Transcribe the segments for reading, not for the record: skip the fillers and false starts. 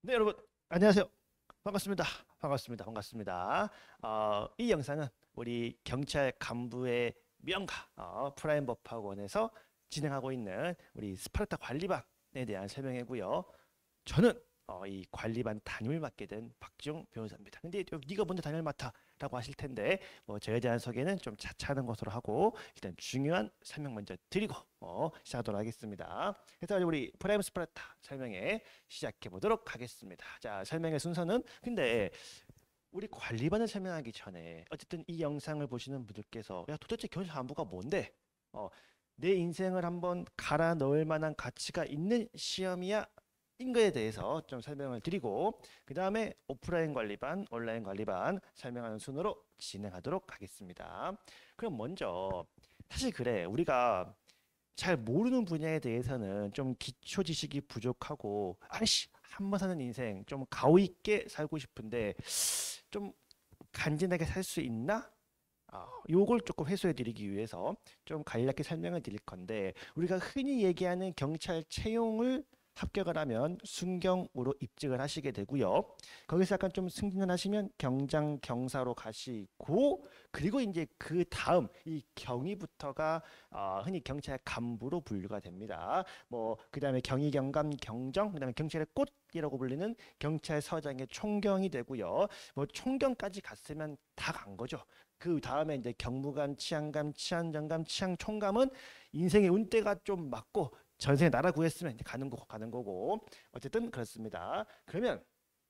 네, 여러분 안녕하세요. 반갑습니다. 반갑습니다. 반갑습니다. 이 영상은 우리 경찰 간부의 명가 프라임 법학원에서 진행하고 있는 우리 스파르타 관리반에 대한 설명이고요. 저는 이 관리반 담임을 맡게 된 박지용 변호사입니다. 근데 네가 먼저 담임을 맡아라고 하실 텐데 뭐 저에 대한 소개는 좀 차차하는 것으로 하고 일단 중요한 설명 먼저 드리고 시작하도록 하겠습니다. 그래서 우리 프라임 스파르타 설명에 시작해 보도록 하겠습니다. 자, 설명의 순서는 근데 우리 관리반을 설명하기 전에 어쨌든 이 영상을 보시는 분들께서 야 도대체 경찰 간부가 뭔데? 어, 내 인생을 한번 갈아 넣을 만한 가치가 있는 시험이야? 인 거에 대해서 좀 설명을 드리고 그 다음에 오프라인 관리반, 온라인 관리반 설명하는 순으로 진행하도록 하겠습니다. 그럼 먼저 사실 그래 우리가 잘 모르는 분야에 대해서는 좀 기초 지식이 부족하고 아이씨 한 번 사는 인생 좀 가오 있게 살고 싶은데 좀 간지나게 살 수 있나? 요걸 조금 해소해 드리기 위해서 좀 간략히 설명을 드릴 건데 우리가 흔히 얘기하는 경찰 채용을 합격을 하면 순경으로 입직을 하시게 되고요. 거기서 약간 좀 승진을 하시면 경장 경사로 가시고 그리고 이제 그 다음 이 경위부터가 흔히 경찰 간부로 분류가 됩니다. 뭐 그다음에 경위 경감 경정 그다음에 경찰의 꽃이라고 불리는 경찰서장의 총경이 되고요. 뭐 총경까지 갔으면 다 간 거죠. 그 다음에 이제 경무관, 치안감, 치안정감, 치안총감은 인생의 운때가 좀 맞고 전생에 나라 구했으면 이제 가는 거고 어쨌든 그렇습니다. 그러면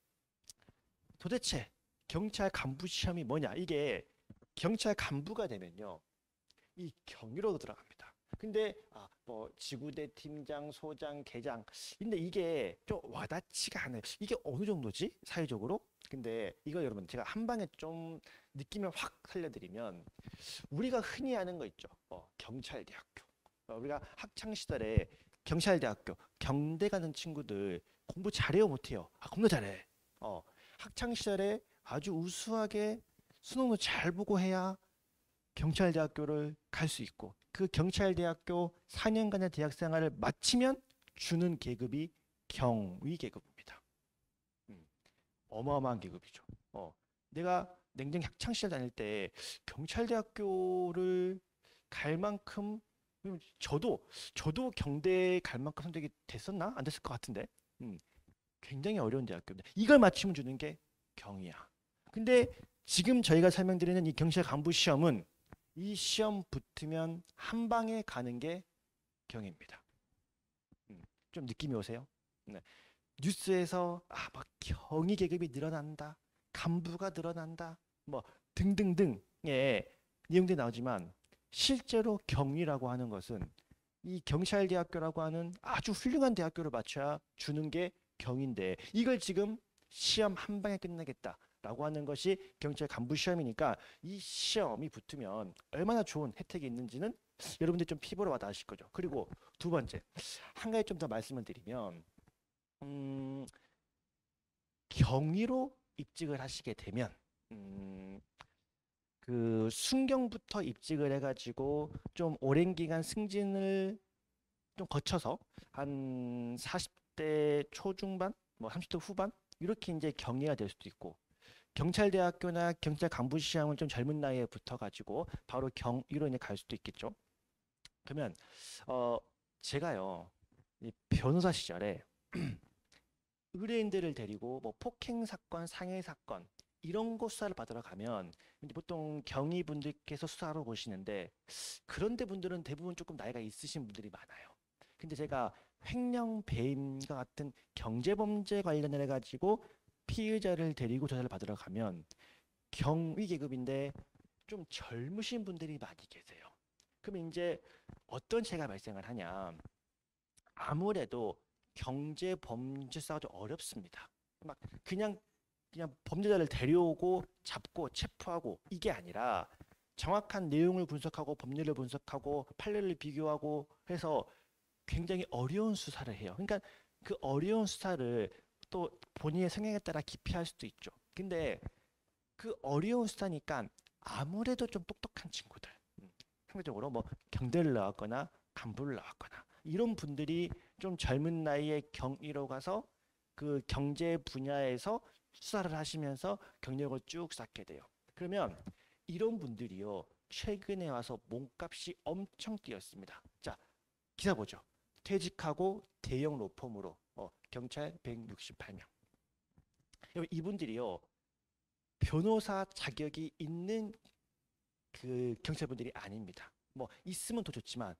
도대체 경찰 간부 시험이 뭐냐? 이게 경찰 간부가 되면요. 이 경위로 들어갑니다. 근데 뭐 지구대 팀장, 소장, 계장. 근데 이게 좀 와닿지가 않아요. 이게 어느 정도지? 사회적으로? 근데 이거 여러분 제가 한 방에 좀 느낌을 확 살려드리면 우리가 흔히 아는 거 있죠. 경찰대학교. 우리가 학창 시절에 경찰대학교 경대 가는 친구들 공부 잘해요, 못해요? 공부 잘해. 학창 시절에 아주 우수하게 수능도 잘 보고 해야 경찰대학교를 갈 수 있고 그 경찰대학교 4년간의 대학 생활을 마치면 주는 계급이 경위 계급입니다. 음, 어마어마한 계급이죠. 내가 냉정 학창 시절 다닐 때 경찰대학교를 갈 만큼 저도 경대 갈 만큼 선택이 됐었나? 안 됐을 것 같은데. 음, 굉장히 어려운 대학교입니다. 이걸 맞추면 주는 게 경이야. 근데 지금 저희가 설명드리는 이 경찰 간부 시험은 이 시험 붙으면 한 방에 가는 게 경입니다. 좀 느낌이 오세요? 네. 뉴스에서 막 경위 계급이 늘어난다, 간부가 늘어난다, 뭐 등등등의 내용들이 나오지만 실제로 경위라고 하는 것은 이 경찰대학교라고 하는 아주 훌륭한 대학교를 맞춰야 주는 게 경인데 이걸 지금 시험 한 방에 끝내겠다라고 하는 것이 경찰 간부 시험이니까 이 시험이 붙으면 얼마나 좋은 혜택이 있는지는 여러분들 좀 피부로 와닿으실 거죠. 그리고 두 번째 한 가지 좀 더 말씀을 드리면 음, 경위로 입직을 하시게 되면 음, 그 순경부터 입직을 해가지고 좀 오랜 기간 승진을 좀 거쳐서 한 40대 초중반, 뭐 30대 후반 이렇게 이제 경리가 될 수도 있고 경찰대학교나 경찰 간부 시험을 좀 젊은 나이에 붙어가지고 바로 경위로 이제 갈 수도 있겠죠. 그러면 어 제가요 이 변호사 시절에 의뢰인들을 데리고 뭐 폭행 사건, 상해 사건 이런 거 수사를 받으러 가면 이제 보통 경위 분들께서 수사하러 오시는데 그런데 분들은 대부분 조금 나이가 있으신 분들이 많아요. 근데 제가 횡령 배임과 같은 경제범죄 관련을 해가지고 피의자를 데리고 조사를 받으러 가면 경위 계급인데 좀 젊으신 분들이 많이 계세요. 그럼 이제 어떤 죄가 발생을 하냐? 아무래도 경제범죄 수사가 좀 어렵습니다. 막 그냥 범죄자를 데려오고 잡고 체포하고 이게 아니라 정확한 내용을 분석하고 법률을 분석하고 판례를 비교하고 해서 굉장히 어려운 수사를 해요. 그러니까 그 어려운 수사를 또 본인의 성향에 따라 기피할 수도 있죠. 근데 그 어려운 수사니까 아무래도 좀 똑똑한 친구들, 상대적으로 뭐 경대를 나왔거나 간부를 나왔거나 이런 분들이 좀 젊은 나이에 경위로 가서 그 경제 분야에서 수사를 하시면서 경력을 쭉 쌓게 돼요. 그러면 이런 분들이요, 최근에 와서 몸값이 엄청 뛰었습니다. 자, 기사 보죠. 퇴직하고 대형 로펌으로 경찰 168명. 이분들이요, 변호사 자격이 있는 그 경찰분들이 아닙니다. 뭐 있으면 더 좋지만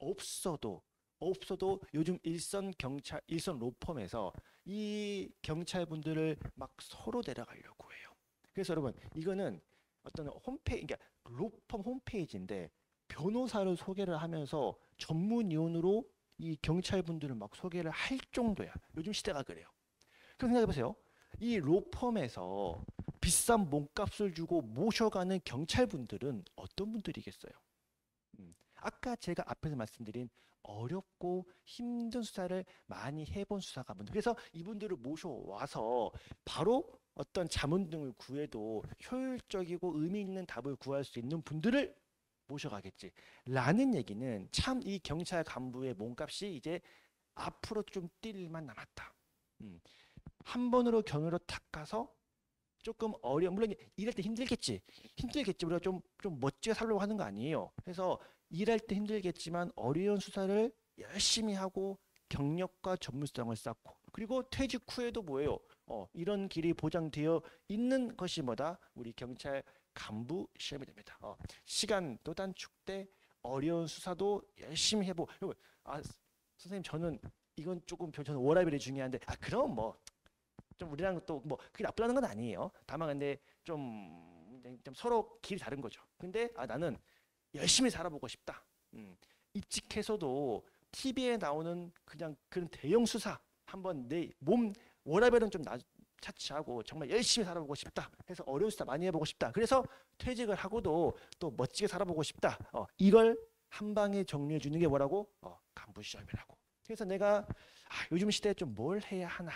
없어도 요즘 일선 로펌에서 이 경찰분들을 막 서로 데려가려고 해요. 그래서 여러분, 이거는 어떤 그러니까 로펌 홈페이지인데 변호사를 소개를 하면서 전문위원으로 이 경찰분들을 막 소개를 할 정도야. 요즘 시대가 그래요. 그럼 생각해 보세요. 이 로펌에서 비싼 몸값을 주고 모셔가는 경찰분들은 어떤 분들이겠어요? 아까 제가 앞에서 말씀드린 어렵고 힘든 수사를 많이 해본 수사관분들. 그래서 이분들을 모셔와서 바로 어떤 자문 등을 구해도 효율적이고 의미 있는 답을 구할 수 있는 분들을 모셔가겠지. 라는 얘기는 참 이 경찰 간부의 몸값이 이제 앞으로 좀 뛸 일만 남았다. 한 번으로 경유로 탁 가서 조금 물론 일할 때 힘들겠지. 우리가 좀 멋지게 살려고 하는 거 아니에요. 그래서 일할 때 힘들겠지만 어려운 수사를 열심히 하고 경력과 전문성을 쌓고, 그리고 퇴직 후에도 뭐예요? 이런 길이 보장되어 있는 것이 뭐다? 우리 경찰 간부 시험이 됩니다. 시간도 단축돼 어려운 수사도 열심히 해보고. 선생님, 저는 워라밸이 중요한데, 그럼 뭐 좀 우리랑 또 뭐 그게 나쁘다는 건 아니에요. 다만 근데 좀 서로 길이 다른 거죠. 근데 나는 열심히 살아보고 싶다. 입직해서도 TV에 나오는 그냥 그런 대형 수사 한번 내 몸 워라밸은 좀 차치하고 정말 열심히 살아보고 싶다. 해서 어려운 수사 많이 해보고 싶다. 그래서 퇴직을 하고도 또 멋지게 살아보고 싶다. 이걸 한 방에 정리해 주는 게 뭐라고? 간부 시험이라고. 그래서 내가 요즘 시대에 좀 뭘 해야 하나?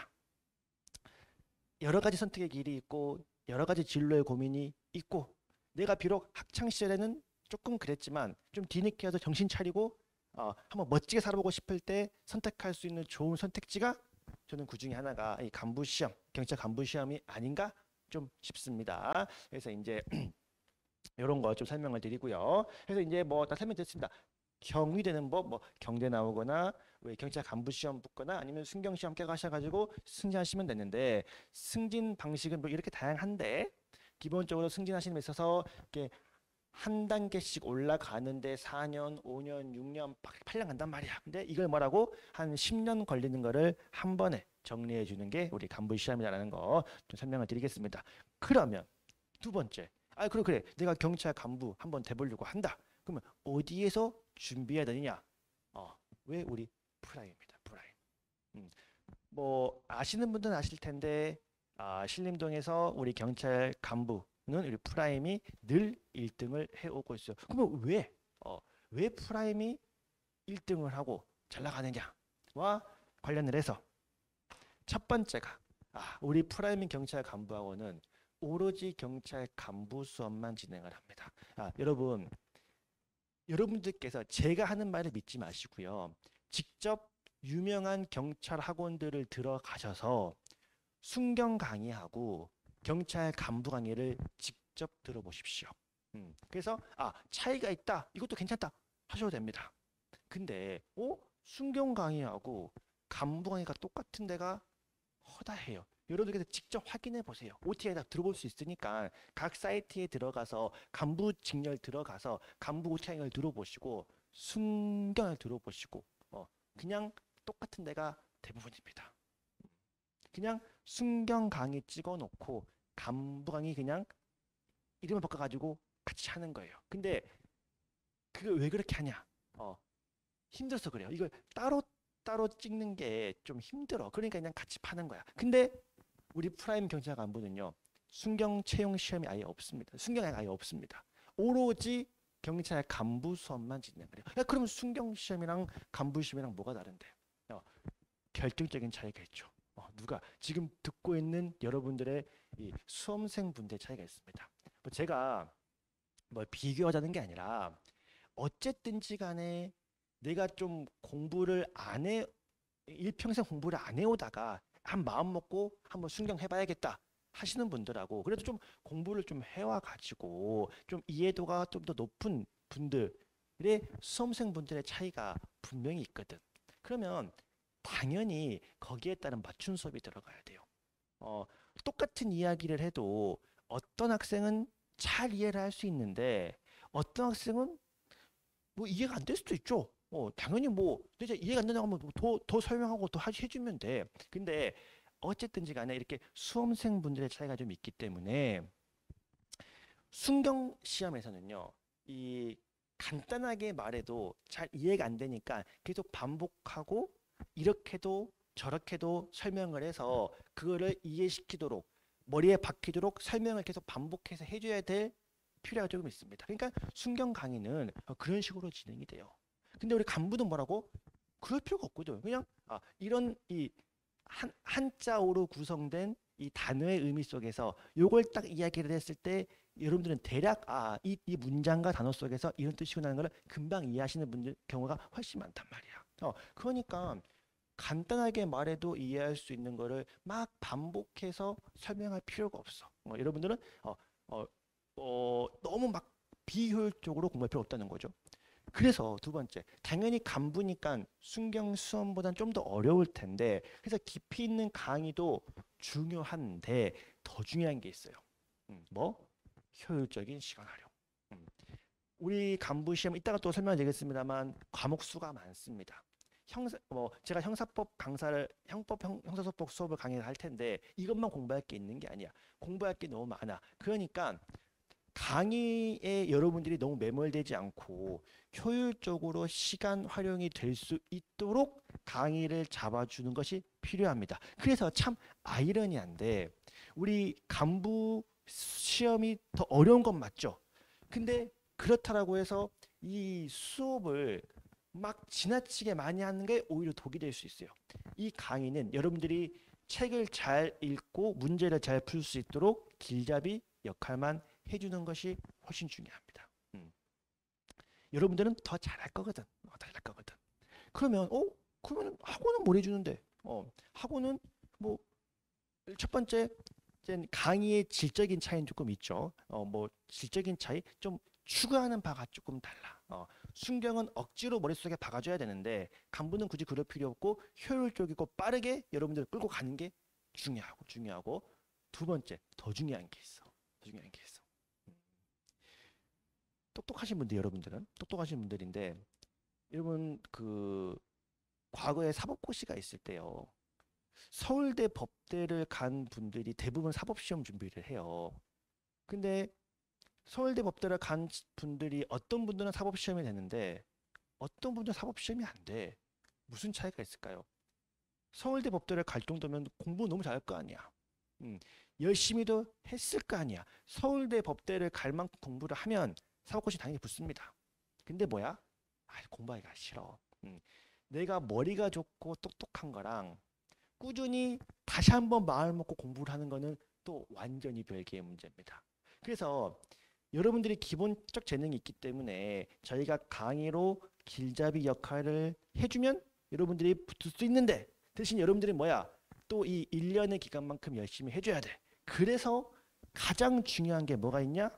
여러 가지 선택의 길이 있고 여러 가지 진로의 고민이 있고, 내가 비록 학창 시절에는 조금 그랬지만 좀 뒤늦게 와서 정신 차리고 한번 멋지게 살아보고 싶을 때 선택할 수 있는 좋은 선택지가, 저는 그 중에 하나가 이 간부 시험, 경찰 간부 시험이 아닌가 좀 싶습니다. 그래서 이제 이런 거 좀 설명을 드리고요. 그래서 이제 뭐 다 설명드렸습니다. 경위되는 법, 뭐 경대 나오거나 왜 경찰 간부 시험 붙거나 아니면 순경 시험 깨가셔가지고 승진하시면 되는데, 승진 방식은 뭐 이렇게 다양한데 기본적으로 승진하시는 데 있어서 이렇게 한 단계씩 올라가는데 4년, 5년, 6년, 8년 간단 말이야. 근데 이걸 뭐라고? 한 10년 걸리는 거를 한 번에 정리해 주는 게 우리 간부 시험이라는 거 좀 설명을 드리겠습니다. 그러면 두 번째, 그래 내가 경찰 간부 한번 돼보려고 한다. 그러면 어디에서 준비해야 되느냐? 왜 우리 프라임입니다. 프라임. 뭐 아시는 분들은 아실 텐데 신림동에서 우리 경찰 간부는 우리 프라임이 늘 1등을 해오고 있어요. 그러면 왜 프라임이 1등을 하고 잘 나가느냐와 관련을 해서 첫 번째가 우리 프라임 경찰 간부학원은 오로지 경찰 간부 수업만 진행을 합니다. 여러분들께서 제가 하는 말을 믿지 마시고요. 직접 유명한 경찰 학원들을 들어가셔서 순경 강의하고 경찰 간부 강의를 직접 들어보십시오. 그래서 차이가 있다, 이것도 괜찮다 하셔도 됩니다. 근데 순경 강의하고 간부 강의가 똑같은 데가 허다해요. 여러분들께서 직접 확인해 보세요. OTI에다 들어볼 수 있으니까 각 사이트에 들어가서 간부 직렬 들어가서 간부 OTI를 들어보시고 순경을 들어보시고 그냥 똑같은 데가 대부분입니다. 그냥 순경 강의 찍어놓고 간부 강의 그냥 이름을 바꿔가지고 같이 하는 거예요. 근데 그걸 왜 그렇게 하냐? 힘들어서 그래요. 이걸 따로 찍는 게 좀 힘들어. 그러니까 그냥 같이 파는 거야. 근데 우리 프라임 경찰 간부는요, 순경 채용 시험이 아예 없습니다. 순경이 아예 없습니다. 오로지 경찰 간부 수업만 진행을 해요. 그럼 순경 시험이랑 간부 시험이랑 뭐가 다른데? 결정적인 차이가 있죠. 누가 지금 듣고 있는 여러분들의 이 수험생분들의 차이가 있습니다. 제가 뭐 비교하자는 게 아니라 어쨌든지 간에 내가 좀 공부를 일평생 공부를 안 해오다가 한 마음 먹고 한번 순경해봐야겠다 하시는 분들하고 그래도 좀 공부를 좀 해와 가지고 좀 이해도가 좀 더 높은 분들의 수험생분들의 차이가 분명히 있거든. 그러면 당연히 거기에 따른 맞춤 수업이 들어가야 돼요. 어, 똑같은 이야기를 해도 어떤 학생은 잘 이해를 할 수 있는데 어떤 학생은 뭐 이해가 안 될 수도 있죠. 당연히 뭐 진짜 이해가 안 된다고 하면 더 설명하고 더 해주면 돼. 근데 어쨌든지 간에 이렇게 수험생분들의 차이가 좀 있기 때문에 순경 시험에서는요, 이 간단하게 말해도 잘 이해가 안 되니까 계속 반복하고 이렇게도 저렇게도 설명을 해서 그거를 이해시키도록 머리에 박히도록 설명을 계속 반복해서 해줘야 될 필요가 조금 있습니다. 그러니까 순경 강의는 그런 식으로 진행이 돼요. 근데 우리 간부는 뭐라고? 그럴 필요가 없거든. 그냥 이런 이 한자어로 구성된 이 단어의 의미 속에서 요걸 딱 이야기를 했을 때 여러분들은 대략 이 문장과 단어 속에서 이런 뜻이구나 하는 걸 금방 이해하시는 분들 경우가 훨씬 많단 말이야. 그러니까 간단하게 말해도 이해할 수 있는 거를 막 반복해서 설명할 필요가 없어. 여러분들은 너무 막 비효율적으로 공부할 필요 없다는 거죠. 그래서 두 번째, 당연히 간부니까 순경 수험보다는 좀 더 어려울 텐데, 그래서 깊이 있는 강의도 중요한데 더 중요한 게 있어요. 뭐? 효율적인 시간 활용. 음, 우리 간부 시험 이따가 또 설명드리겠습니다만 과목 수가 많습니다. 제가 형사법 강사를 형사소법 수업을 강의를 할 텐데 이것만 공부할 게 있는 게 아니야. 공부할 게 너무 많아. 그러니까 강의에 여러분들이 너무 매몰되지 않고 효율적으로 시간 활용이 될 수 있도록 강의를 잡아주는 것이 필요합니다. 그래서 참 아이러니한데 우리 간부 시험이 더 어려운 건 맞죠? 근데 그렇다라고 해서 이 수업을 막 지나치게 많이 하는 게 오히려 독이 될 수 있어요. 이 강의는 여러분들이 책을 잘 읽고 문제를 잘 풀 수 있도록 길잡이 역할만 해주는 것이 훨씬 중요합니다. 여러분들은 더 잘할 거거든. 더 잘할 거거든. 그러면 학원은 뭘 해주는데? 학원은 뭐 첫 번째 강의의 질적인 차이는 조금 있죠. 뭐 질적인 차이 좀 추구하는 바가 조금 달라. 순경은 억지로 머릿속에 박아줘야 되는데 간부는 굳이 그럴 필요 없고 효율적이고 빠르게 여러분들 끌고 가는 게 중요하고 두 번째 더 중요한 게 있어. 더 중요한 게 있어. 똑똑하신 분들 여러분들은 똑똑하신 분들인데 여러분 그 과거에 사법고시가 있을 때요. 서울대 법대를 간 분들이 대부분 사법시험 준비를 해요. 근데 서울대 법대를 간 분들이 어떤 분들은 사법시험이 되는데 어떤 분들은 사법시험이 안 돼. 무슨 차이가 있을까요? 서울대 법대를 갈 정도면 공부 너무 잘할 거 아니야. 음, 열심히도 했을 거 아니야. 서울대 법대를 갈 만큼 공부를 하면 사법고시 당연히 붙습니다. 근데 뭐야? 공부하기가 싫어. 내가 머리가 좋고 똑똑한 거랑 꾸준히 다시 한번 마음을 먹고 공부를 하는 거는 또 완전히 별개의 문제입니다. 그래서 여러분들이 기본적 재능이 있기 때문에 저희가 강의로 길잡이 역할을 해주면 여러분들이 붙을 수 있는데 대신 여러분들이 뭐야? 또 이 1년의 기간만큼 열심히 해줘야 돼. 그래서 가장 중요한 게 뭐가 있냐?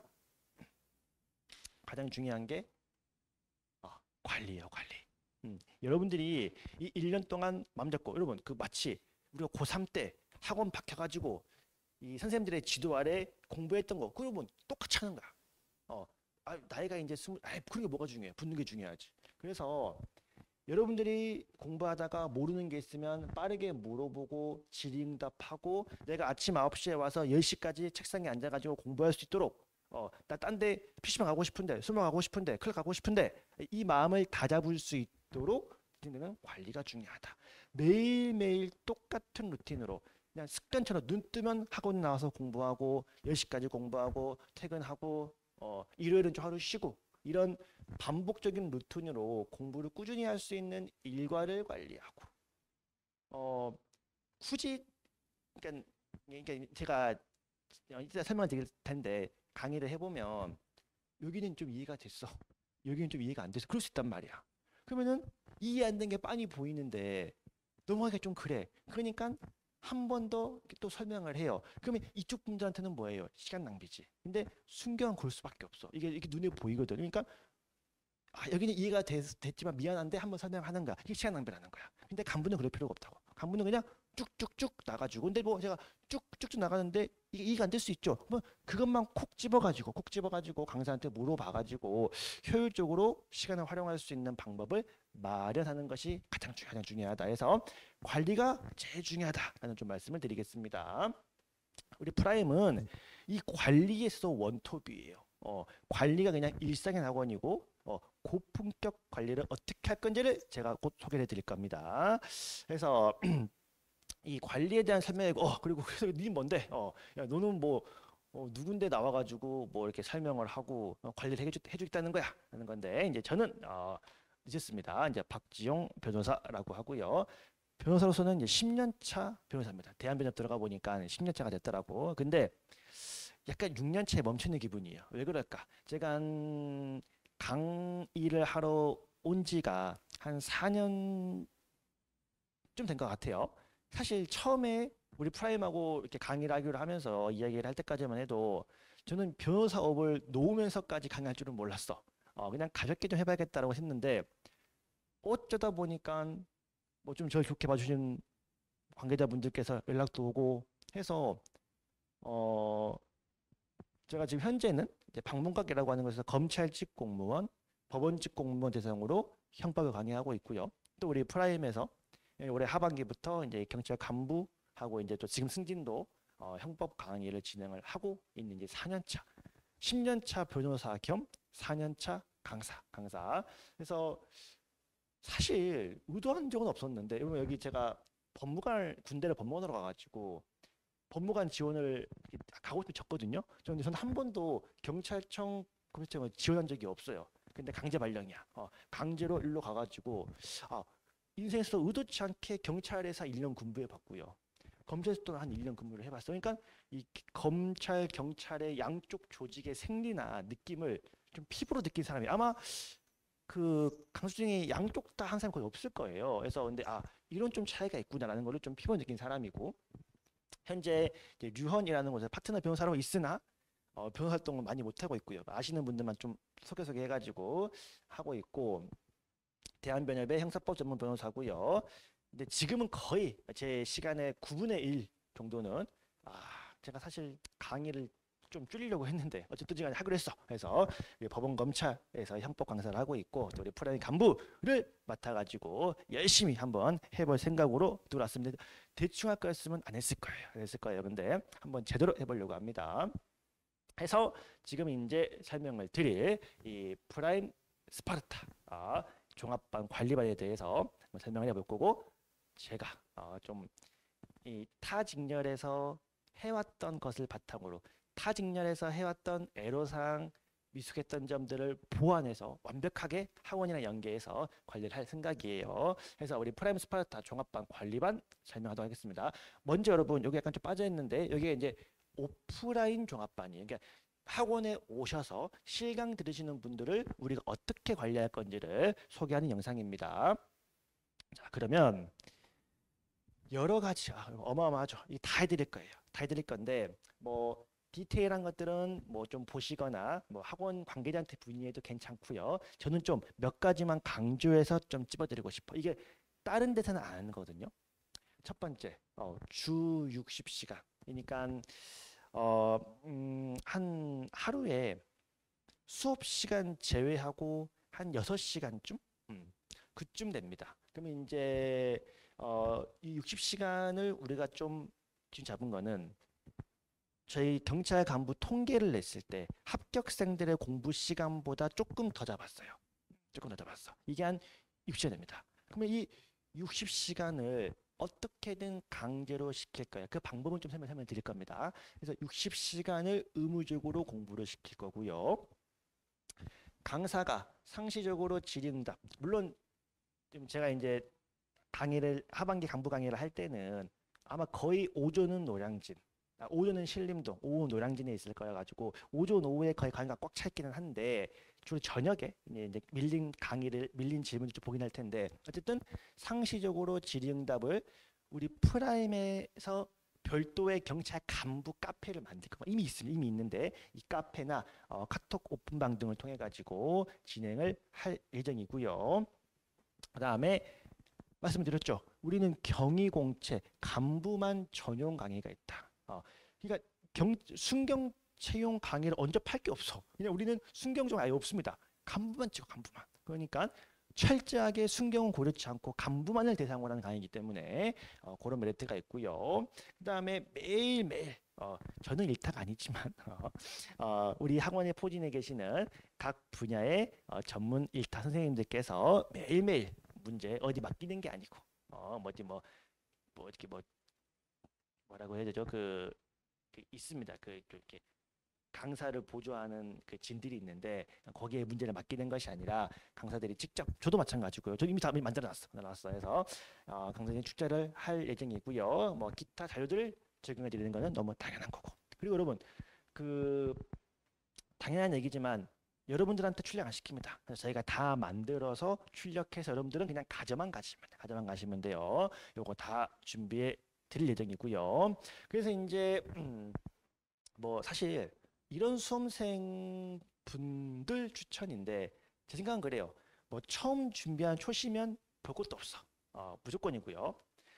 가장 중요한 게 관리예요, 관리. 여러분들이 이 1년 동안 맘 잡고 여러분 그 마치 우리가 고3 때 학원 박혀가지고 이 선생님들의 지도 아래 공부했던 거 그러면 똑같이 하는 거야. 나이가 이제 그런 게 뭐가 중요해? 붙는 게 중요하지. 그래서 여러분들이 공부하다가 모르는 게 있으면 빠르게 물어보고 질의응답하고 내가 아침 9시에 와서 10시까지 책상에 앉아가지고 공부할 수 있도록 나 딴 데 PC방 가고 싶은데 술 먹고 가고 싶은데 클럽 가고 싶은데 이 마음을 다잡을 수 있도록 는 관리가 중요하다. 매일매일 똑같은 루틴으로 그냥 습관처럼 눈 뜨면 학원 나와서 공부하고 10시까지 공부하고 퇴근하고 일요일은 좀 하루 쉬고 이런 반복적인 루틴으로 공부를 꾸준히 할 수 있는 일과를 관리하고 굳이 그러니까 제가 이따 설명드릴 텐데 강의를 해보면 여기는 좀 이해가 됐어. 여기는 좀 이해가 안 돼서 그럴 수 있단 말이야. 그러면은 이해 안 된 게 빤히 보이는데 넘어가기가 좀 그래. 그러니까 한 번 더 또 설명을 해요. 그러면 이쪽 분들한테는 뭐예요? 시간 낭비지. 근데 순경은 걸 수밖에 없어. 이게 눈에 보이거든. 그러니까 여기는 이해가 됐지만 미안한데 한번 설명하는가. 이게 시간 낭비라는 거야. 근데 간부는 그럴 필요가 없다고. 간부는 그냥 쭉쭉쭉 나가지고. 근데 뭐 제가 쭉쭉쭉 나가는데 이게 이해가 안 될 수 있죠. 뭐 그것만 콕 집어가지고 강사한테 물어봐가지고 효율적으로 시간을 활용할 수 있는 방법을 마련하는 것이 가장 중요하다 해서 관리가 제일 중요하다라는 좀 말씀을 드리겠습니다. 우리 프라임은 이 관리에서 원톱이에요. 관리가 그냥 일상의 낙원이고 고품격 관리를 어떻게 할 건지를 제가 곧 소개해 드릴 겁니다. 그래서 이 관리에 대한 설명이고 그리고 그래서 니 뭔데? 야 너는 뭐 누군데 나와가지고 뭐 이렇게 설명을 하고 관리를 해주겠다는 거야 하는 건데 이제 저는 늦었습니다. 이제 박지용 변호사라고 하고요. 변호사로서는 이제 10년 차 변호사입니다. 대한변협 들어가 보니까 10년 차가 됐더라고. 근데 약간 6년 차에 멈추는 기분이에요. 왜 그럴까? 제가 한 강의를 하러 온 지가 한 4년 좀 된 것 같아요. 사실 처음에 우리 프라임하고 이렇게 강의를 하기로 하면서 이야기를 할 때까지만 해도 저는 변호사업을 놓으면서까지 강의할 줄은 몰랐어. 그냥 가볍게 좀 해봐야겠다라고 했는데 어쩌다 보니까 뭐 좀 저를 좋게 봐주신 관계자분들께서 연락도 오고 해서 어 제가 지금 현재는 이제 방문각이라고 하는 것에서 검찰직 공무원, 법원직 공무원 대상으로 형법을 강의하고 있고요. 또 우리 프라임에서 올해 하반기부터 이제 경찰 간부하고 이제 또 지금 승진도 형법 강의를 진행을 하고 있는 이제 4년차, 10년차 변호사 겸 4년차 강사. 그래서 사실 의도한 적은 없었는데 여기 제가 군대를 법무관으로 가가지고 법무관 지원을 가고 싶어 졌거든요. 저는 한 번도 경찰청 검찰청을 지원한 적이 없어요. 근데 강제 발령이야. 강제로 일로 가가지고 인생에서 의도치 않게 경찰에서 1년 근무해 봤고요. 검찰에서 또한 1년 근무를 해봤어요. 그러니까 이 검찰 경찰의 양쪽 조직의 생리나 느낌을 좀 피부로 느낀 사람이 아마 그 강수 중에 양쪽 다 한 사람 거의 없을 거예요. 그래서 근데 이런 좀 차이가 있구나라는 거를 좀 피부로 느낀 사람이고 현재 이제 류헌이라는 곳에 파트너 변호사로 있으나 변호사 활동을 많이 못 하고 있고요. 아시는 분들만 좀 소개해가지고 하고 있고 대한변협의 형사법 전문 변호사고요. 근데 지금은 거의 제 시간의 9분의 1 정도는 제가 사실 강의를 좀 줄이려고 했는데 어쨌든 제가 하기로 했어. 그래서 법원 검찰에서 형법 강사를 하고 있고 또 우리 프라임 간부를 맡아가지고 열심히 한번 해볼 생각으로 들어왔습니다. 대충 할 거였으면 안 했을 거예요. 근데 한번 제대로 해보려고 합니다. 해서 지금 이제 설명을 드릴 이 프라임 스파르타 종합반 관리반에 대해서 설명을 해볼 거고 제가 좀 이 타직렬에서 해왔던 것을 바탕으로 타직렬에서 해왔던 애로사항 미숙했던 점들을 보완해서 완벽하게 학원이랑 연계해서 관리를 할 생각이에요. 그래서 우리 프라임 스파르타 종합반 관리반 설명하도록 하겠습니다. 먼저 여러분 여기 약간 좀 빠져 있는데 여기가 이제 오프라인 종합반이에요. 그러니까 학원에 오셔서 실강 들으시는 분들을 우리가 어떻게 관리할 건지를 소개하는 영상입니다. 자, 그러면 여러 가지 어마어마하죠. 이 다 해드릴 거예요. 다 해드릴 건데 뭐 디테일한 것들은 뭐 좀 보시거나 뭐 학원 관계자한테 문의해도 괜찮고요. 저는 좀 몇 가지만 강조해서 좀 찝어드리고 싶어. 이게 다른 데서는 안 하는 거거든요. 첫 번째, 주 60시간. 그러니까 한 하루에 수업 시간 제외하고 한 6시간쯤 그쯤 됩니다. 그러면 이제 이 60시간을 우리가 좀 지금 잡은 거는 저희 경찰 간부 통계를 냈을 때 합격생들의 공부 시간보다 조금 더 잡았어요. 조금 더 잡았어. 이게 한 60시간입니다. 그러면 이 60시간을 어떻게든 강제로 시킬 거예요. 그 방법은 좀 설명 드릴 겁니다. 그래서 60시간을 의무적으로 공부를 시킬 거고요. 강사가 상시적으로 질의응답. 물론 지금 제가 이제 하반기 간부 강의를 할 때는 아마 거의 오전은 노량진, 오전은 신림동, 오후 노량진에 있을 거여 가지고 오전 오후에 거의 강의가 꽉 차 있기는 한데 주로 저녁에 이제 밀린 질문을 좀 보긴 할 텐데 어쨌든 상시적으로 질의응답을 우리 프라임에서 별도의 경찰 간부 카페를 만들고 이미 있습니다. 이미 있는데 이 카페나 카톡 오픈방 등을 통해 가지고 진행을 할 예정이고요. 그다음에 말씀드렸죠. 우리는 경위공채 간부만 전용 강의가 있다. 그러니까 순경 채용 강의를 언접할 게 없어. 그냥 우리는 순경종 아예 없습니다. 간부만 찍어 간부만. 그러니까 철저하게 순경은 고려치 않고 간부만을 대상으로 하는 강의이기 때문에 그런 메리트가 있고요. 그다음에 매일매일 저는 일타가 아니지만 우리 학원에 포진해 계시는 각 분야의 전문 일타 선생님들께서 매일매일 문제 어디 맡기는 게 아니고 이렇게 뭐라고 해야 되죠? 그 있습니다. 이렇게 강사를 보조하는 그 진들이 있는데 거기에 문제를 맡기는 것이 아니라 강사들이 직접 저도 마찬가지고요. 저 이미 다 만들어놨어. 해서 강사님 출제를 할 예정이고요. 뭐 기타 자료들을 제공해 드리는 것은 너무 당연한 거고. 그리고 여러분 그 당연한 얘기지만 여러분들한테 출력 안 시킵니다. 그래서 저희가 다 만들어서 출력해서 여러분들은 그냥 가져만 가시면 돼요. 요거 다 준비해 드릴 예정이고요. 그래서 이제 뭐 사실 이런 수험생 분들 추천인데 제 생각은 그래요. 뭐 처음 준비한 초시면 볼 것도 없어. 무조건이고요.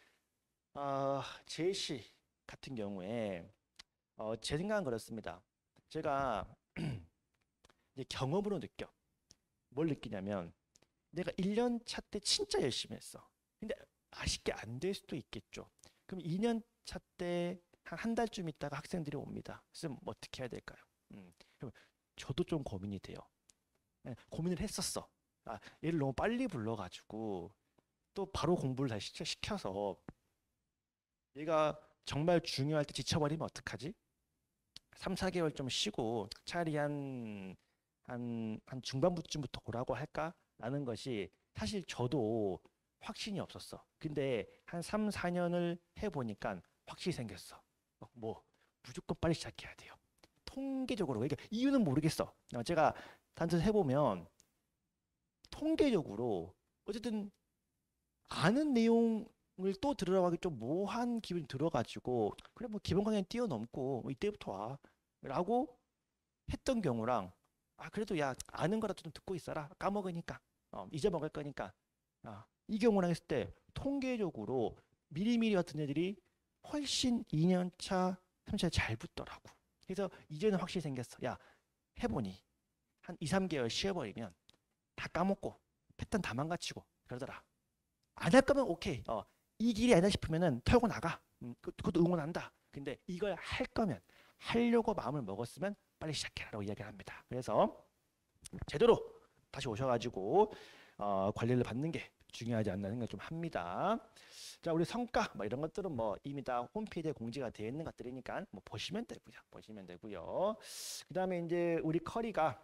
제시 같은 경우에 제 생각은 그렇습니다. 제가 이제 경험으로 느껴. 뭘 느끼냐면 내가 1년 차 때 진짜 열심히 했어. 근데 아쉽게 안 될 수도 있겠죠. 그럼 2년 차 때 한 달쯤 있다가 학생들이 옵니다. 그럼 어떻게 해야 될까요? 그럼 저도 좀 고민이 돼요. 고민을 했었어. 얘를 너무 빨리 불러가지고 또 바로 공부를 다시 시켜서 얘가 정말 중요할 때 지쳐버리면 어떡하지? 3, 4개월 좀 쉬고 차라리 한 중반부쯤부터 오라고 할까라는 것이 사실 저도 확신이 없었어. 근데 한 3, 4년을 해보니까 확신이 생겼어. 뭐 무조건 빨리 시작해야 돼요. 통계적으로. 그러니까 이유는 모르겠어. 제가 단순 해보면 통계적으로 어쨌든 아는 내용을 또 들어가기 좀 모호한 기분이 들어가지고 그래 뭐 기본 강의 뛰어넘고 뭐 이때부터 와 라고 했던 경우랑 그래도 야 아는 거라도 좀 듣고 있어라 까먹으니까 잊어먹을 거니까 이 경우랑 했을 때 통계적으로 미리미리 같은 애들이 훨씬 2년차 3년차 잘 붙더라고. 그래서 이제는 확실히 생겼어. 야 해보니 한 2, 3개월 쉬어버리면 다 까먹고 패턴 다 망가치고 그러더라. 안 할 거면 오케이. 이 길이 아니다 싶으면은 털고 나가. 그것도 응원한다. 근데 이걸 할 거면 하려고 마음을 먹었으면 빨리 시작해라라고 이야기를 합니다. 그래서 제대로 다시 오셔가지고 관리를 받는 게 중요하지 않나 생각 좀 합니다. 자, 우리 성과 뭐 이런 것들은 뭐 이미 다 홈페이지에 공지가 되어 있는 것들이니까 뭐 보시면 되고요. 그다음에 이제 우리 커리가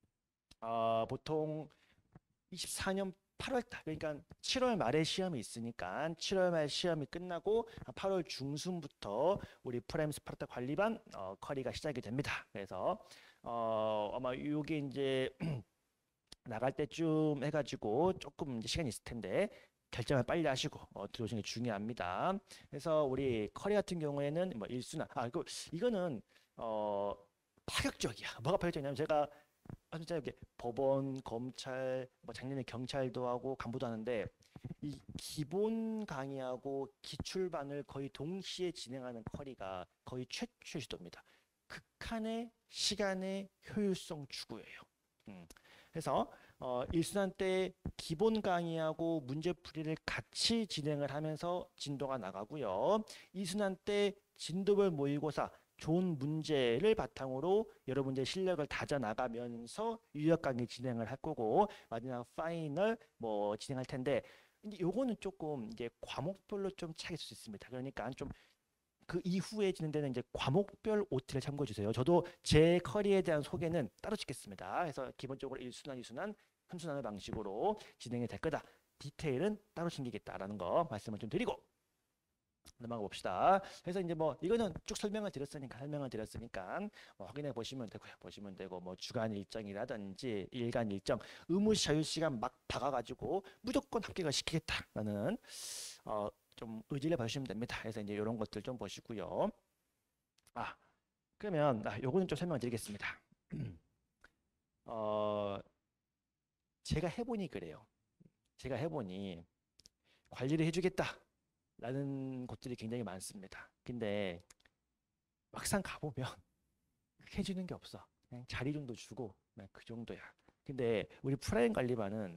보통 24년 8월 달 그러니까 7월 말에 시험이 있으니까 7월 말 시험이 끝나고 8월 중순부터 우리 프라임 스파르타 관리반 커리가 시작이 됩니다. 그래서 아마 요게 이제 나갈 때쯤 해가지고 조금 이제 시간이 있을 텐데 결정을 빨리 하시고 들어오시는 게 중요합니다. 그래서 우리 커리 같은 경우에는 뭐 일순환 이거는 파격적이야. 뭐가 파격적이냐면 제가 진짜 이렇게 법원, 검찰, 뭐 작년에 경찰도 하고 간부도 하는데 이 기본 강의하고 기출반을 거의 동시에 진행하는 커리가 거의 최초의 시도입니다. 극한의 시간의 효율성 추구예요. 그래서 일순환 때 기본 강의하고 문제풀이를 같이 진행을 하면서 진도가 나가고요. 이순환 때 진도별 모의고사 좋은 문제를 바탕으로 여러분들의 실력을 다져 나가면서 유역 강의 진행을 할 거고 마지막 파이널 뭐 진행할 텐데 이제 요거는 조금 이제 과목별로 좀 차이일 수 있습니다. 그러니까 좀 그 이후에 진행되는 이제 과목별 OT를 참고해 주세요. 저도 제 커리에 대한 소개는 따로 찍겠습니다. 그래서 기본적으로 1순환, 2순환, 3순환의 방식으로 진행이 될 거다. 디테일은 따로 챙기겠다라는 거 말씀을 좀 드리고 넘어가 봅시다. 그래서 이제 뭐 이거는 쭉 설명을 드렸으니까 뭐 확인해 보시면 되고 뭐 주간 일정이라든지 일간 일정 의무 자유 시간 막 박아가지고 무조건 합격을 시키겠다라는 좀 의지를 봐주시면 됩니다. 그래서 이제 이런 것들 좀 보시고요. 그러면 요거는 좀 설명드리겠습니다. 어, 제가 해보니 그래요. 제가 해보니 관리를 해주겠다라는 곳들이 굉장히 많습니다. 근데 막상 가보면 해주는 게 없어. 그냥 자리 정도 주고 그냥 그 정도야. 근데 우리 프라임 관리반은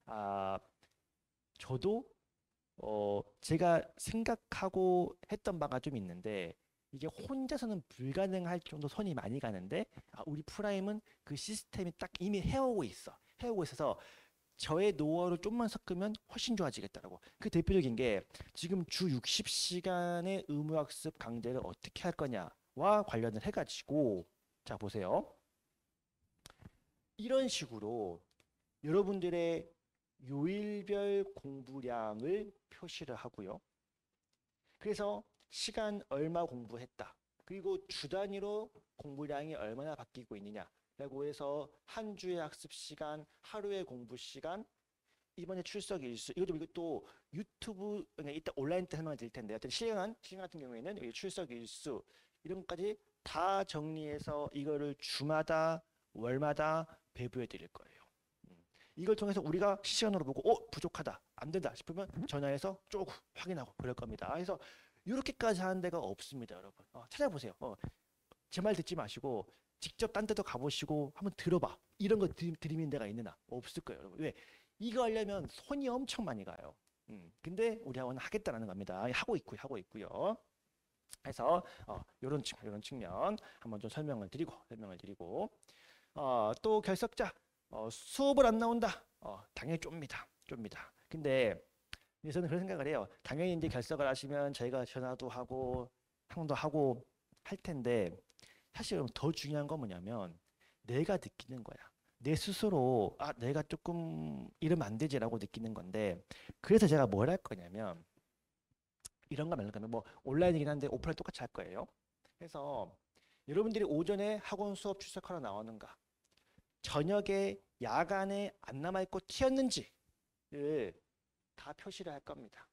저도 제가 생각하고 했던 바가 좀 있는데 이게 혼자서는 불가능할 정도 손이 많이 가는데 우리 프라임은 그 시스템이 딱 이미 해오고 있어. 해오고 있어서 저의 노하우를 좀만 섞으면 훨씬 좋아지겠다라고. 그 대표적인 게 지금 주 60시간의 의무학습 강좌를 어떻게 할 거냐와 관련을 해가지고 자 보세요. 이런 식으로 여러분들의 요일별 공부량을 표시를 하고요. 그래서 시간 얼마 공부했다. 그리고 주 단위로 공부량이 얼마나 바뀌고 있느냐라고 해서 한 주의 학습 시간, 하루의 공부 시간, 이번에 출석 일수, 이것도 유튜브, 그러니까 이따 온라인 때 설명을 드릴 텐데, 어떤 실행 같은 경우에는 출석 일수, 이런 것까지 다 정리해서 이거를 주마다, 월마다 배부해 드릴 거예요. 이걸 통해서 우리가 실시간으로 보고 부족하다, 안 된다 싶으면 전화해서 조금 확인하고 그럴 겁니다. 그래서 이렇게까지 하는 데가 없습니다, 여러분. 찾아보세요. 제 말 듣지 마시고 직접 딴 데도 가보시고 한번 들어봐. 이런 거 드리는 데가 있느냐? 없을 거예요, 여러분. 왜? 이거 하려면 손이 엄청 많이 가요. 근데 우리 학원은 하겠다라는 겁니다. 하고 있고요. 그래서 이런 측면 한번 좀 설명을 드리고 또 결석자 수업을 안 나온다. 당연히 좁니다. 근데 저는 그런 생각을 해요. 당연히 이제 결석을 하시면 저희가 전화도 하고 항도 하고 할 텐데 사실 더 중요한 건 뭐냐면 내가 느끼는 거야. 내 스스로 내가 조금 이러면 안 되지라고 느끼는 건데 그래서 제가 뭘 할 거냐면 이런 거 말할 거면 뭐 온라인이긴 한데 오프라인 똑같이 할 거예요. 그래서 여러분들이 오전에 학원 수업 출석하러 나오는가 저녁에 야간에 안 남아있고 튀었는지를 다 표시를 할 겁니다.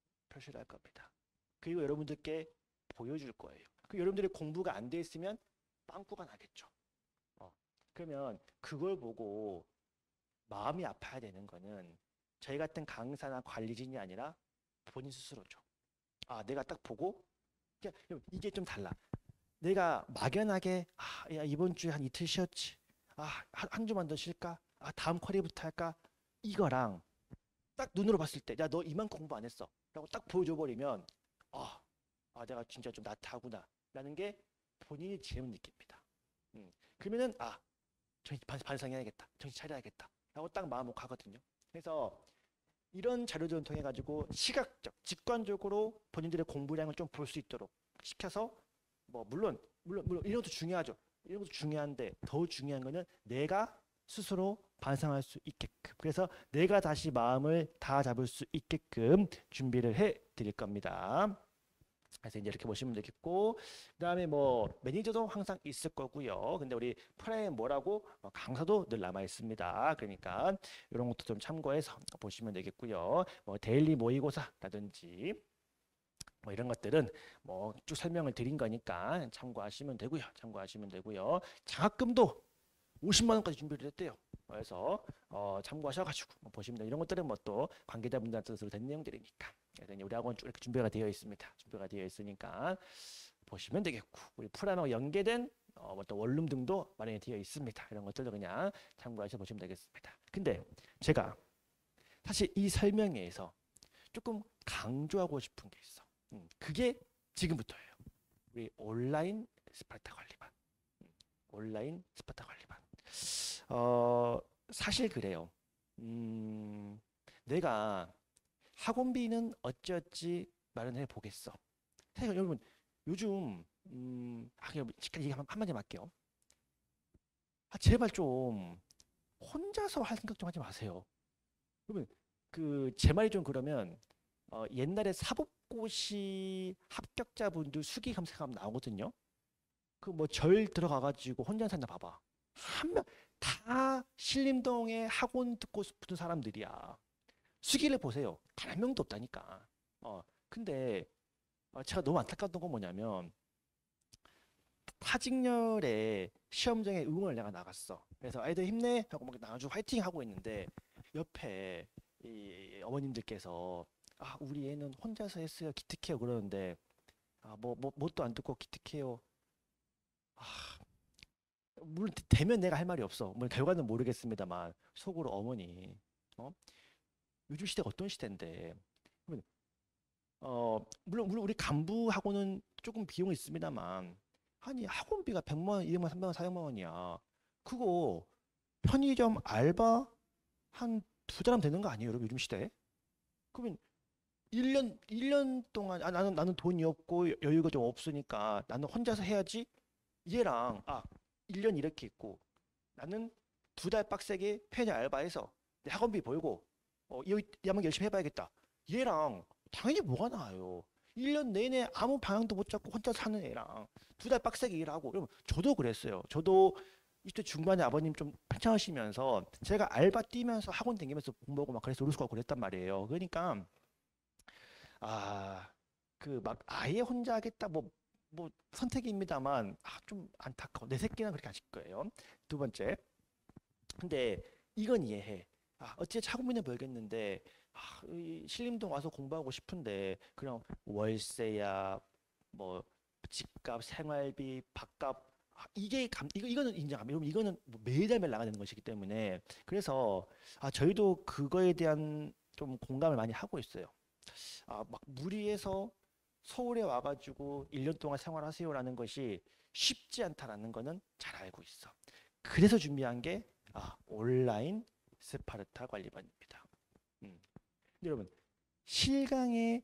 그리고 여러분들께 보여줄 거예요. 그 여러분들이 공부가 안 돼 있으면 빵꾸가 나겠죠. 그러면 그걸 보고 마음이 아파야 되는 거는 저희 같은 강사나 관리진이 아니라 본인 스스로죠. 내가 딱 보고 이게 좀 달라. 내가 막연하게 야 이번 주에 한 이틀 쉬었지. 한 주만 더 쉴까? 다음 쿼리부터 할까? 이거랑 딱 눈으로 봤을 때 야 너 이만 공부 안 했어 라고 딱 보여줘 버리면 내가 진짜 좀 나타구나 라는 게 본인이 제일 느낍니다. 그러면은 정신 반성해야겠다, 정신 차려야겠다 라고 딱 마음 가거든요. 그래서 이런 자료들을 통해 가지고 시각적, 직관적으로 본인들의 공부량을 좀 볼 수 있도록 시켜서 물론 이런 것도 중요하죠. 이런 것도 중요한데 더 중요한 거는 내가 스스로 반성할 수 있게끔, 그래서 내가 다시 마음을 다 잡을 수 있게끔 준비를 해 드릴 겁니다. 그래서 이제 이렇게 보시면 되겠고, 그다음에 매니저도 항상 있을 거고요. 근데 우리 프라임 뭐라고 강사도 늘 남아 있습니다. 그러니까 이런 것도 좀 참고해서 보시면 되겠고요. 데일리 모의고사라든지 이런 것들은 쭉 설명을 드린 거니까 참고하시면 되고요. 장학금도 50만 원까지 준비를 했대요. 그래서 참고하셔가지고 보시면 돼요. 이런 것들은 또 관계자분들한테 된 내용들이니까. 그래서 우리 학원 쭉 이렇게 준비가 되어 있습니다. 준비가 되어 있으니까 보시면 되겠고, 우리 프라임하고 연계된 또 원룸 등도 마련이 되어 있습니다. 이런 것들도 그냥 참고하셔서 보시면 되겠습니다. 근데 제가 사실 이 설명회에서 조금 강조하고 싶은 게 있어. 그게 지금부터예요. 우리 온라인 스파르타 관리반. 사실 그래요. 내가 학원비는 어찌어찌 마련해 보겠어. 사실 여러분 요즘 그냥 얘기 한마디 할게요. 제발 좀 혼자서 할 생각 좀 하지 마세요. 여러분 제 말이 좀 그러면 옛날에 사법고시 합격자분들 수기 검색하면 나오거든요. 절 들어가가지고 혼자 산다 봐봐. 한 명 다 신림동에 학원 듣고 싶은 사람들이야. 수기를 보세요. 단 한 명도 없다니까. 근데 제가 너무 안타까웠던 건 뭐냐면 타직렬에 시험장에 응원을 내가 나갔어. 그래서 아이들 힘내 하고 막 나가지고 화이팅 하고 있는데 옆에 이 어머님들께서 아 우리 애는 혼자서 했어요 기특해요 그러는데 뭐 뭣도 안 듣고 기특해요. 아 물론 되면 내가 할 말이 없어. 뭐 결과는 모르겠습니다만 속으로 어머니 어 요즘 시대가 어떤 시대인데 그러면 물론 우리 간부하고는 조금 비용이 있습니다만 아니 학원비가 100만 원, 200만 원, 300만 원, 400만 원이야. 그거 편의점 알바 한 두 달하면 되는 거 아니에요, 여러분 요즘 시대에? 그러면 1년 동안 나는 돈이 없고 여유가 좀 없으니까 나는 혼자서 해야지. 얘랑 1년 이렇게 있고 나는 두 달 빡세게 편의점 알바해서 내 학원비 벌고 이 한번 열심히 해봐야겠다. 얘랑 당연히 뭐가 나아요. 1년 내내 아무 방향도 못 잡고 혼자 사는 애랑 두 달 빡세게 일하고 그러면 저도 그랬어요. 저도 20대 중반에 아버님 좀 편찮으시면서 제가 알바 뛰면서 학원 다니면서 공부하고 막 그래서 로스쿨 그랬단 말이에요. 그러니까 그 막 아예 혼자 하겠다 뭐 선택입니다만 좀 안타까워. 내 새끼는 그렇게 하실 거예요. 두 번째. 근데 이건 이해해. 어찌 학원비는 벌겠는데 이 신림동 와서 공부하고 싶은데 그냥 월세야 뭐 집값, 생활비, 밥값 이거는 인정합니다. 여러분 이거는 뭐 매달 나가야 되는 것이기 때문에 그래서 저희도 그거에 대한 좀 공감을 많이 하고 있어요. 막 무리해서 서울에 와가지고 1년 동안 생활하세요라는 것이 쉽지 않다라는 거는 잘 알고 있어. 그래서 준비한 게 온라인 스파르타 관리반입니다. 음. 근데 여러분 실강의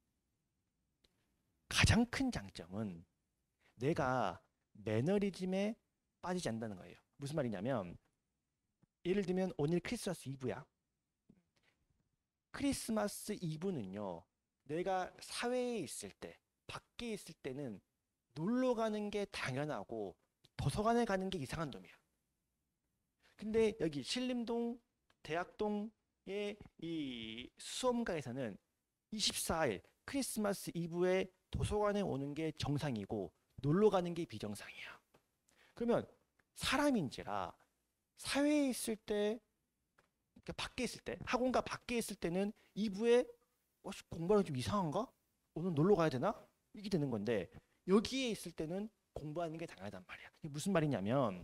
가장 큰 장점은 내가 매너리즘에 빠지지 않는다는 거예요. 무슨 말이냐면 예를 들면 오늘 크리스마스 이브야. 크리스마스 이브는요. 내가 사회에 있을 때, 밖에 있을 때는 놀러 가는 게 당연하고 도서관에 가는 게 이상한 놈이야. 근데 여기 신림동, 대학동의 이 수험가에서는 24일 크리스마스 이브에 도서관에 오는 게 정상이고 놀러 가는 게 비정상이야. 그러면 사람인지라 사회에 있을 때, 그러니까 밖에 있을 때, 학원가 밖에 있을 때는 이브에 공부하는 좀 이상한가? 오늘 놀러 가야 되나? 이게 되는 건데 여기에 있을 때는 공부하는 게 당연하단 말이야. 이게 무슨 말이냐면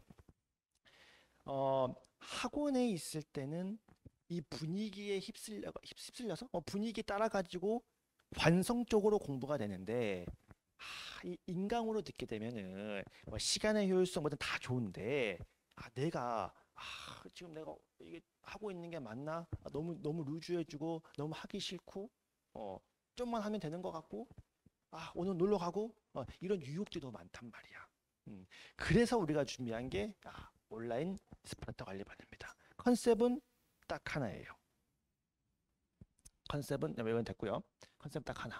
학원에 있을 때는 이 분위기에 휩쓸려서 분위기 따라 가지고 관성적으로 공부가 되는데 이 인강으로 듣게 되면은 뭐 시간의 효율성 뭐든 다 좋은데 내가 지금 내가 이게 하고 있는 게 맞나? 너무 루즈해지고 너무 하기 싫고 좀만 하면 되는 것 같고 오늘 놀러 가고 이런 유혹들이 너무 많단 말이야. 그래서 우리가 준비한 게 온라인 스파르타 관리반입니다. 컨셉은 딱 하나예요. 컨셉은 외우면 됐고요. 컨셉 딱 하나.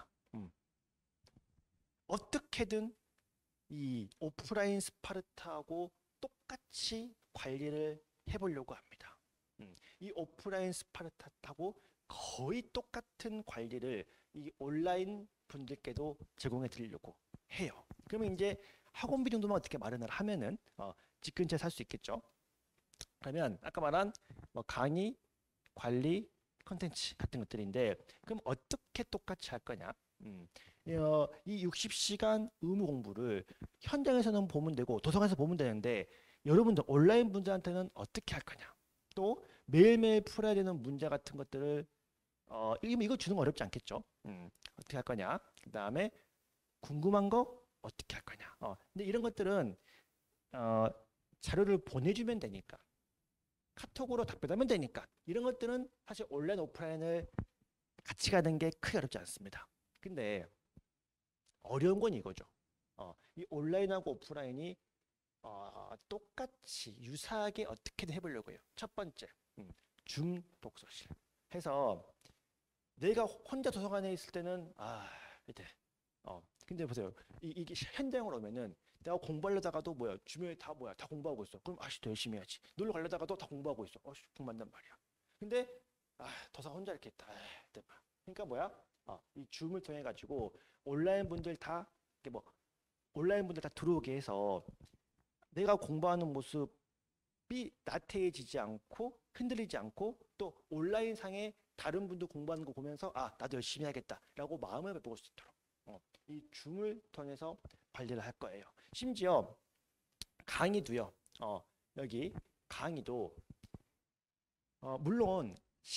어떻게든 이 오프라인 스파르타하고 똑같이 관리를 해보려고 합니다. 이 오프라인 스파르타하고 거의 똑같은 관리를 이 온라인 분들께도 제공해 드리려고 해요. 그러면 이제 학원비 정도만 어떻게 마련을 하면은 집 근처에 살 수 있겠죠. 그러면 아까 말한 뭐 강의, 관리, 컨텐츠 같은 것들인데 그럼 어떻게 똑같이 할 거냐? 이 60시간 의무 공부를 현장에서는 보면 되고 도서관에서 보면 되는데 여러분들 온라인 분들한테는 어떻게 할 거냐? 또 매일매일 풀어야 되는 문제 같은 것들을 이거 주는 거 어렵지 않겠죠? 어떻게 할 거냐? 그다음에 궁금한 거 어떻게 할 거냐? 근데 이런 것들은 자료를 보내주면 되니까 카톡으로 답변하면 되니까 이런 것들은 사실 온라인 오프라인을 같이 가는 게 크게 어렵지 않습니다. 근데 어려운 건 이거죠. 이 온라인하고 오프라인이 똑같이 유사하게 어떻게든 해보려고 해요. 첫 번째, 줌 독서실 해서 내가 혼자 도서관에 있을 때는 이제 근데 보세요. 이게 현장으로 오면은 내가 공부하려다가도 주변에 다 다 공부하고 있어. 그럼 더 열심히 해야지. 놀러 가려다가도 다 공부하고 있어. 공부한단 말이야. 근데 도서관 혼자 이렇게 있다. 그러니까 이 줌을 통해 가지고 온라인 분들 다 이렇게 뭐 온라인 분들 다 들어오게 해서 내가 공부하는 모습이 나태해지지 않고 흔들리지 않고 또 온라인 상에 다른 분들 공부하는 거 보면서 나도 열심히 해야겠다라고 마음을 먹을 수 있도록 이 줌을 통해서 관리를 할 거예요. 심지어 강의도요. 여기 강의도 물론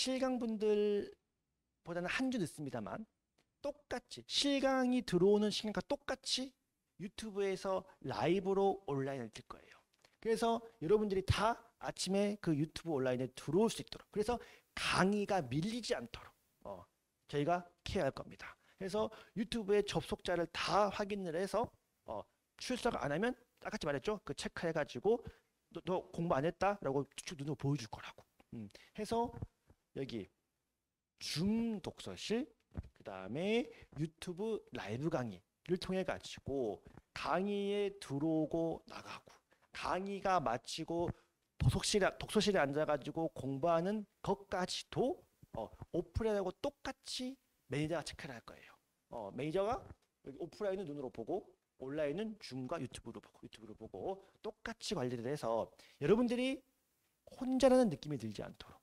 실강분들보다는 한 주 늦습니다만 똑같이 실강이 들어오는 시간과 똑같이 유튜브에서 라이브로 온라인을 뜰 거예요. 그래서 여러분들이 다 아침에 그 유튜브 온라인에 들어올 수 있도록 그래서 강의가 밀리지 않도록 저희가 케어할 겁니다. 그래서 유튜브에 접속자를 다 확인을 해서 출석 안 하면 아까 말했죠. 그 체크해가지고 너 공부 안 했다라고 쭉 눈으로 보여줄 거라고. 해서 여기 줌 독서실 그 다음에 유튜브 라이브 강의를 통해 가지고 강의에 들어오고 나가고 강의가 마치고 독서실에 앉아가지고 공부하는 것까지도 오프라인하고 똑같이 매니저가 체크를 할 거예요. 매니저가 여기 오프라인은 눈으로 보고 온라인은 줌과 유튜브로 보고 똑같이 관리를 해서 여러분들이 혼자라는 느낌이 들지 않도록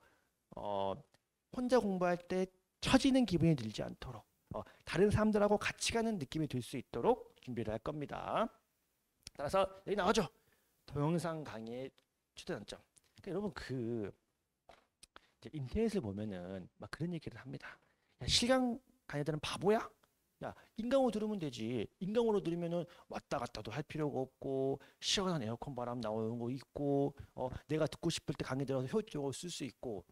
혼자 공부할 때 처지는 기분이 들지 않도록 다른 사람들하고 같이 가는 느낌이 들 수 있도록 준비를 할 겁니다. 따라서 여기 나오죠. 동영상 강의의 최대 단점. 그러니까 여러분 이제 인터넷을 보면은 막 그런 얘기를 합니다. 야, 실강 강의들은 바보야? 야, 인강으로 들으면 되지. 인강으로 들으면은 왔다 갔다도 할 필요가 없고 시원한 에어컨 바람 나오는 거 있고 내가 듣고 싶을 때 강의 들어서 효율적으로 쓸 수 있고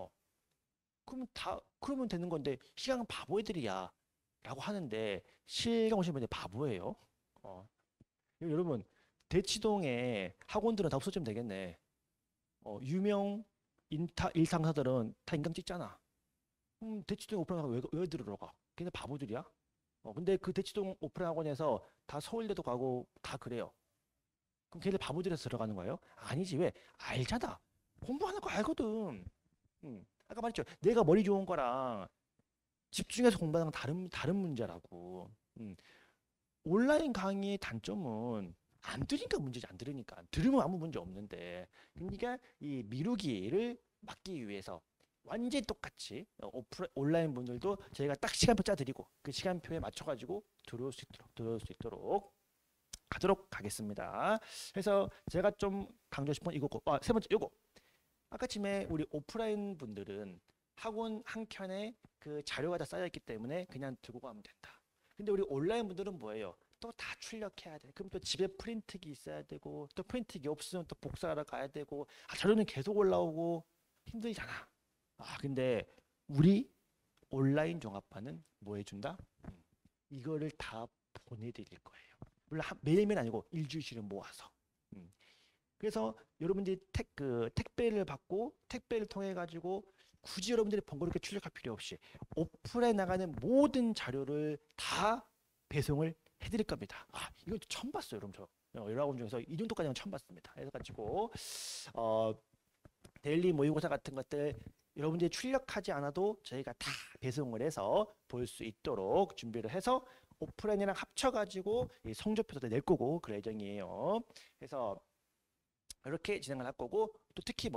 그러면 되는 건데 실강은 바보 애들이야 라고 하는데 실강 오신 분들 바보예요. 여러분 대치동에 학원들은 다 없어지면 되겠네. 유명 일상사들은 다 인강 찍잖아. 대치동 오프라인 학원 왜 들으러 가? 걔네 바보들이야? 근데 그 대치동 오프라인 학원에서 다 서울대도 가고 다 그래요. 그럼 걔네 바보들에서 들어가는 거예요? 아니지. 왜? 알잖아. 공부하는 거 알거든. 아까 말했죠. 내가 머리 좋은 거랑 집중해서 공부하는 건 다른 문제라고. 온라인 강의의 단점은 안 들으니까 문제지. 안 들으니까 들으면 아무 문제 없는데 그러니까 이 미루기를 막기 위해서 완전히 똑같이 온라인 분들도 저희가 딱 시간표 짜드리고 그 시간표에 맞춰가지고 들어올 수 있도록 하도록 하겠습니다. 그래서 제가 좀 강조 싶은 이거고 세 번째 이거 아까 전에 우리 오프라인 분들은 학원 한 켠에 그 자료가 다 쌓여있기 때문에 그냥 들고 가면 된다. 근데 우리 온라인 분들은 뭐예요? 또 다 출력해야 돼. 그럼 또 집에 프린트기 있어야 되고 또 프린트기 없으면 또 복사하러 가야 되고 자료는 계속 올라오고 힘들잖아. 근데 우리 온라인 종합반은 뭐 해준다? 이거를 다 보내드릴 거예요. 물론 매일매일 아니고 일주일씩은 모아서. 그래서 여러분들이 택배를 받고 택배를 통해 가지고 굳이 여러분들이 번거롭게 출력할 필요 없이 오프라인 나가는 모든 자료를 다 배송을 해드릴 겁니다. 이건 처음 봤어요, 여러분. 저 여러 학원 중에서 이 정도까지는 처음 봤습니다. 그래서 가지고 데일리 모의고사 같은 것들 여러분들이 출력하지 않아도 저희가 다 배송을 해서 볼 수 있도록 준비를 해서 오프라인이랑 합쳐가지고 성적표도 낼 거고 그럴 예정이에요. 그래서 이렇게 진행을 할 거고 또 특히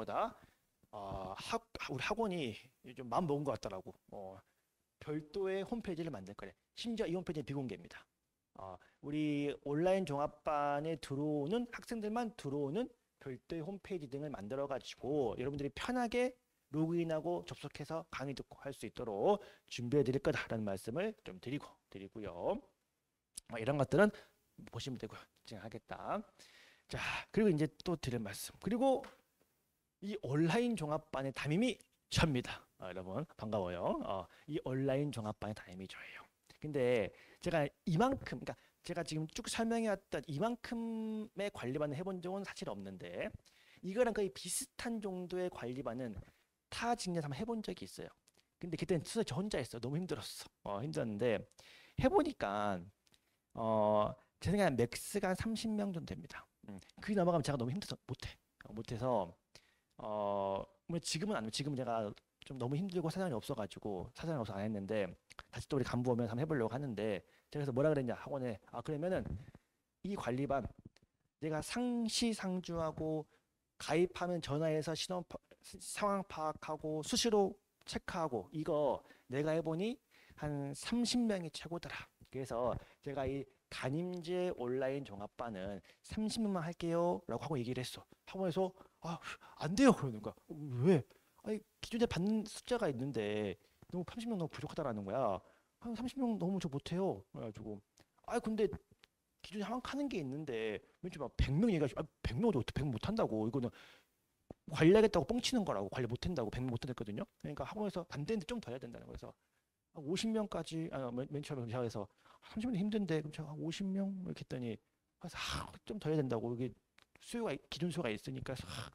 우리 학원이 좀 마음 먹은 것 같더라고. 별도의 홈페이지를 만들 거래. 심지어 이 홈페이지는 비공개입니다. 우리 온라인 종합반에 들어오는 학생들만 들어오는 별도의 홈페이지 등을 만들어 가지고 여러분들이 편하게 로그인하고 접속해서 강의 듣고 할 수 있도록 준비해 드릴 거다라는 말씀을 좀 드리고요. 이런 것들은 보시면 되고요. 진행하겠다. 자, 그리고 이제 또 드릴 말씀. 그리고 이 온라인 종합반의 담임이 접니다. 여러분 반가워요. 이 온라인 종합반의 담임이 저예요. 근데 제가 그러니까 제가 지금 쭉 설명해왔던 이만큼의 관리반을 해본 적은 사실 없는데 이거랑 거의 비슷한 정도의 관리반은 타 직내에서 한번 해본 적이 있어요. 근데 그때는 진짜 저 혼자 했어. 너무 힘들었어. 힘들었는데 해보니까 제 생각에 맥스가 한 30명 정도 됩니다. 그게 넘어가면 제가 너무 힘들어서 못해서 뭐 지금은 안 해요. 지금은 제가 좀 너무 힘들고 사장이 없어서 안 했는데 다시 또 우리 간부 오면 한번 해보려고 하는데 제가 그래서 뭐라 그랬냐 학원에 그러면은 이 관리반 내가 상시상주하고 가입하면 전화해서 상황 파악하고 수시로 체크하고 이거 내가 해보니 한 30명이 최고더라. 그래서 제가 이 담임제 온라인 종합반은 30명만 할게요 라고 하고 얘기를 했어. 학원에서 안 돼요 그러는 거야. 왜? 아니 기존에 받는 숫자가 있는데 너무 30명 너무 부족하다라는 거야. 한 30명 너무 저 못해요. 그래가지고 근데 기존에 하는 게 있는데 왠지 막 100명 얘기하시고 100명 어떻게 100명 못한다고 이거는 관리하겠다고 뻥치는 거라고 관리 못한다고 100명 못한댔거든요. 그러니까 학원에서 안 되는데 좀 더 해야 된다는 거여서 50명까지 맨 처음에 제가 해서 30명 힘든데 그럼 제가 50명 이렇게 했더니 그래서 좀 더 해야 된다고 이게 수요가 기존 수요가 있으니까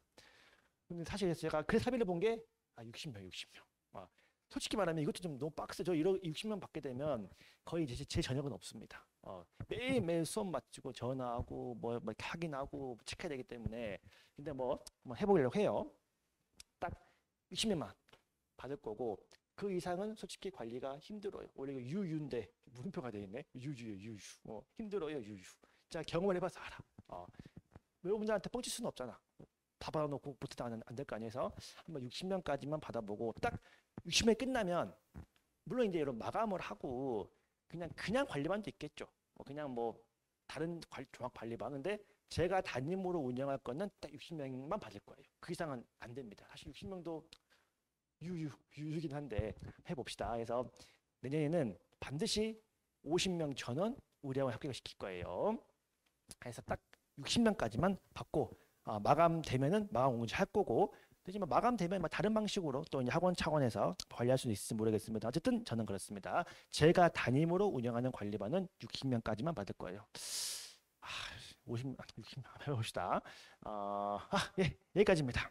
근데 사실 제가 그래서 합의를 본 게 60명 솔직히 말하면 이것도 좀 너무 빡세. 저 60명 받게 되면 거의 제 저녁은 없습니다. 매일매일 수업 마치고 전화하고 뭐 확인하고 체크해야 되기 때문에 근데 뭐 한번 해보려고 해요. 딱 60명만 받을 거고 그 이상은 솔직히 관리가 힘들어요. 원래 이거 유유인데 물음표가 돼 있네. 유유 힘들어요 유유. 자 경험을 해봐서 알아. 여러분들한테 뻥칠 수는 없잖아. 다 받아놓고 못해도 안 될 거 아니에요. 그래서 한번 60명까지만 받아보고 딱 60명 끝나면 물론 이제 여러분 마감을 하고 그냥 관리반도 있겠죠. 그냥 뭐 다른 종합 관리반 근데 제가 담임으로 운영할 거는 딱 60명만 받을 거예요. 그 이상은 안 됩니다. 사실 60명도 유유긴 한데 해봅시다. 그래서 내년에는 반드시 50명 전원 우리 학원 합격을 시킬 거예요. 그래서 딱 60명까지만 받고 마감되면은 마감 공지 할 거고 하지만 마감되면 다른 방식으로 또 이제 학원 차원에서 관리할 수는 있을지 모르겠습니다. 어쨌든 저는 그렇습니다. 제가 담임으로 운영하는 관리반은 60명까지만 받을 거예요. 60명 해봅시다. 예, 여기까지입니다.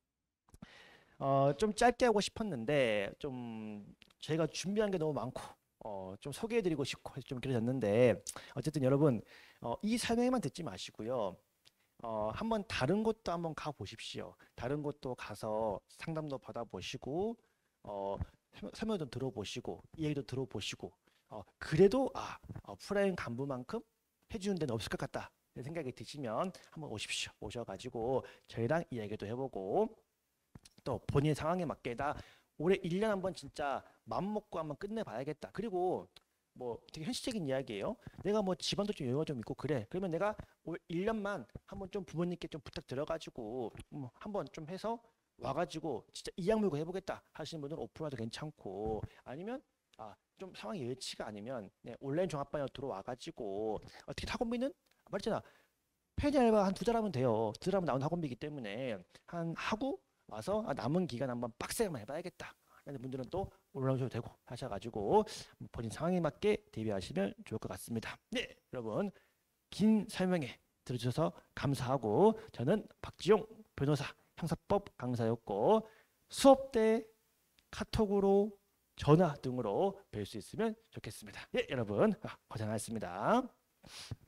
좀 짧게 하고 싶었는데 좀 제가 준비한 게 너무 많고 좀 소개해드리고 싶고 해서 좀 길어졌는데 어쨌든 여러분 이 설명만 듣지 마시고요. 한번 다른 곳도 한번 가 보십시오. 다른 곳도 가서 상담도 받아보시고 설명도 들어보시고 이야기도 들어보시고 그래도 프라임 간부만큼 해주는 데는 없을 것 같다 생각이 드시면 한번 오십시오. 오셔가지고 저희랑 이야기도 해보고 또 본인의 상황에 맞게 나 올해 1년 한번 진짜 맘먹고 한번 끝내봐야겠다. 그리고 뭐 되게 현실적인 이야기예요. 내가 뭐 집안도 좀 여유가 좀 있고 그래. 그러면 내가 올 1년만 한번 좀 부모님께 좀 부탁드려가지고 한번 좀 해서 와가지고 진짜 이악물고 해보겠다 하시는 분들은 오픈화도 괜찮고 아니면 좀 상황이 여의치가 않으면 온라인 종합반에 들어와가지고 어떻게 학원비는 말했잖아. 펜이 알바 한 2달 하면 돼요. 2달 하면 나오는 학원비이기 때문에 하고 와서 남은 기간 한번 빡세게 한번 해봐야겠다. 하는 분들은 또 올라오셔도 되고 하셔가지고 본인 상황에 맞게 대비하시면 좋을 것 같습니다. 네, 여러분 긴 설명에 들어주셔서 감사하고 저는 박지용 변호사 형사법 강사였고 수업 때 카톡으로 전화 등으로 뵐 수 있으면 좋겠습니다. 예, 여러분 고생하셨습니다.